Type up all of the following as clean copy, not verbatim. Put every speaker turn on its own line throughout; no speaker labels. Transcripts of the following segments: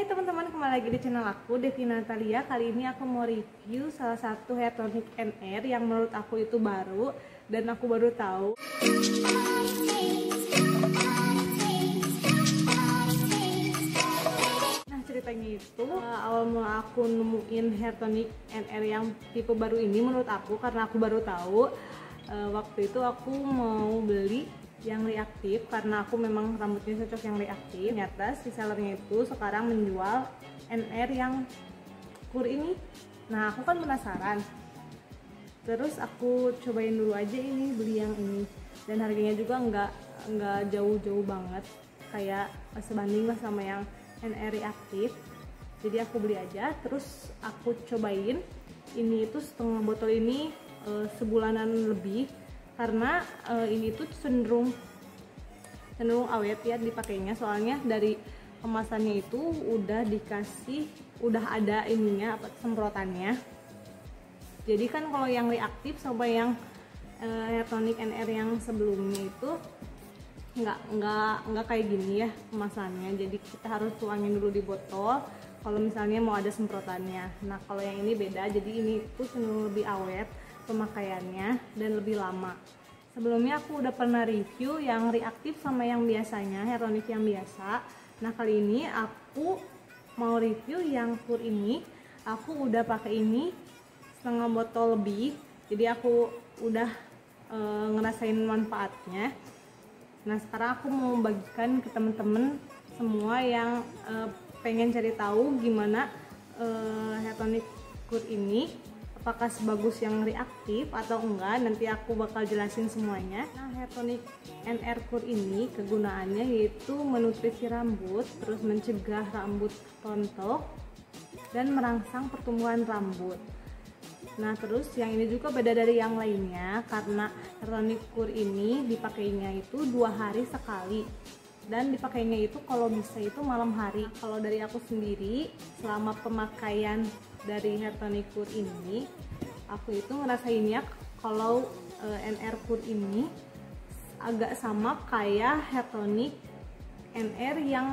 teman-teman, kembali lagi di channel aku, Devi Natalia. Kali ini aku mau review salah satu hair tonic NR yang menurut aku itu baru dan aku baru tahu. Nah, ceritanya itu awal mula aku nemuin hair tonic NR yang tipe baru ini menurut aku karena aku baru tahu. Waktu itu aku mau beli yang reaktif karena aku memang rambutnya cocok yang reaktif. Ternyata si sellernya itu sekarang menjual NR yang kur ini. Nah, aku kan penasaran, terus aku cobain dulu aja ini, beli yang ini, dan harganya juga nggak jauh-jauh banget, kayak sebanding lah sama yang NR reaktif. Jadi aku beli aja, terus aku cobain. Ini itu setengah botol ini sebulanan lebih, karena ini tuh cenderung awet ya dipakainya, soalnya dari kemasannya itu udah ada ininya, semprotannya. Jadi kan kalau yang reaktif sama yang hair tonic NR yang sebelumnya itu nggak kayak gini ya kemasannya. Jadi kita harus tuangin dulu di botol kalau misalnya mau ada semprotannya. Nah, kalau yang ini beda, jadi ini tuh cenderung lebih awet pemakaiannya dan lebih lama. Sebelumnya aku udah pernah review yang reaktif sama yang biasanya, hair tonic yang biasa. Nah, kali ini aku mau review yang kur ini. Aku udah pakai ini setengah botol lebih, jadi aku udah ngerasain manfaatnya. Nah, sekarang aku mau bagikan ke temen-temen semua yang pengen cari tahu gimana hair tonic kur ini, apakah sebagus yang reaktif atau enggak. Nanti aku bakal jelasin semuanya. Nah, hair tonic NR kur ini kegunaannya yaitu menutrisi rambut, terus mencegah rambut rontok dan merangsang pertumbuhan rambut. Nah, terus yang ini juga beda dari yang lainnya karena hair tonic kur ini dipakainya itu 2 hari sekali, dan dipakainya itu kalau bisa itu malam hari. Kalau dari aku sendiri, selama pemakaian dari hair tonic kur ini, aku itu ngerasainnya kalau NR kur ini agak sama kayak hair tonic NR yang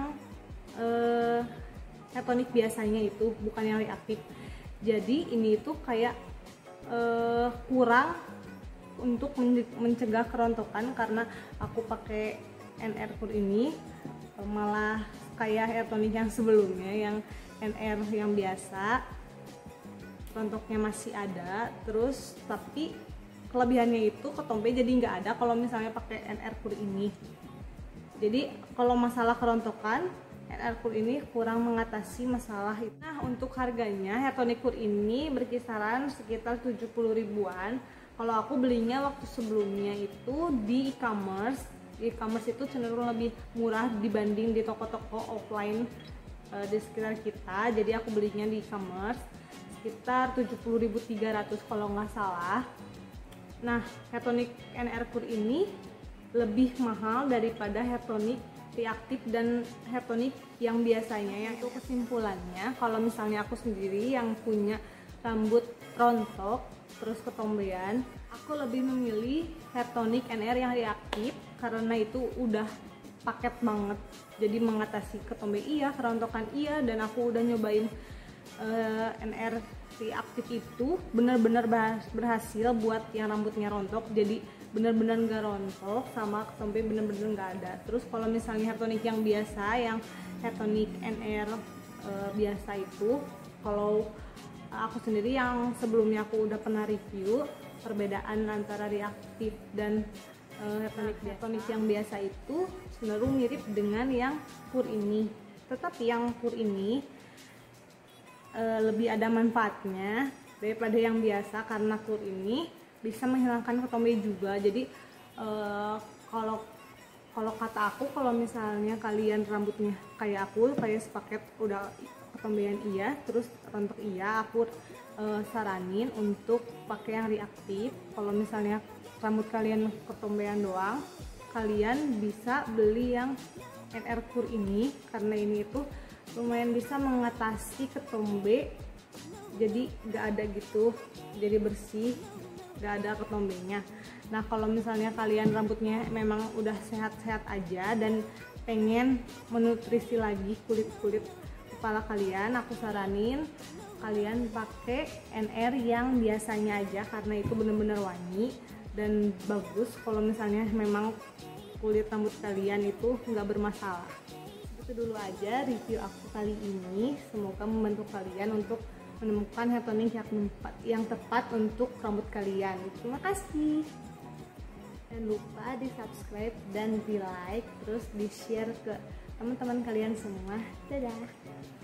hair tonic biasanya itu, bukan yang reaktif. Jadi ini itu kayak kurang untuk mencegah kerontokan, karena aku pakai NR kur ini malah kayak hair tonic yang sebelumnya, yang NR yang biasa, rontoknya masih ada. Terus tapi kelebihannya itu ketombe jadi nggak ada kalau misalnya pakai NR kur ini. Jadi kalau masalah kerontokan, NR kur ini kurang mengatasi masalah itu. Nah, untuk harganya hair tonic kur ini berkisaran sekitar 70 ribuan. Kalau aku belinya waktu sebelumnya itu di e-commerce. Di e-commerce itu cenderung lebih murah dibanding di toko-toko offline di sekitar kita. Jadi aku belinya di e-commerce sekitar 70.300 kalau nggak salah. Nah, hair tonic NR kur ini lebih mahal daripada hair tonic reaktif dan hair tonic yang biasanya. Yang itu kesimpulannya, kalau misalnya aku sendiri yang punya rambut rontok terus ketombean, aku lebih memilih hair tonic NR yang reaktif karena itu udah paket banget. Jadi mengatasi ketombe iya, kerontokan iya, dan aku udah nyobain NR reaktif itu benar-benar berhasil buat yang rambutnya rontok. Jadi benar-benar nggak rontok, sama ketombe benar-benar nggak ada. Terus kalau misalnya hair tonic yang biasa, yang hair tonic NR biasa itu, kalau aku sendiri yang sebelumnya aku udah pernah review perbedaan antara reaktif dan hair tonic yang biasa itu cenderung mirip dengan yang kur ini. Tetapi yang kur ini lebih ada manfaatnya daripada yang biasa, karena kur ini bisa menghilangkan ketombe juga. Jadi kalau kata aku, kalau misalnya kalian rambutnya kayak aku, kayak sepaket udah ketombean iya, terus rontok iya, aku saranin untuk pakai yang reaktif. Kalau misalnya rambut kalian ketombean doang, kalian bisa beli yang NR kur ini, karena ini itu lumayan bisa mengatasi ketombe. Jadi gak ada gitu, jadi bersih, gak ada ketombenya. Nah, kalau misalnya kalian rambutnya memang udah sehat-sehat aja dan pengen menutrisi lagi kulit kepala kalian, aku saranin kalian pakai NR yang biasanya aja karena itu bener-bener wangi dan bagus kalau misalnya memang kulit rambut kalian itu nggak bermasalah. Itu dulu aja review aku kali ini, semoga membantu kalian untuk menemukan hair toning yang tepat untuk rambut kalian. Terima kasih. Jangan lupa di subscribe dan di like, terus di share ke teman-teman kalian semua. Dadah.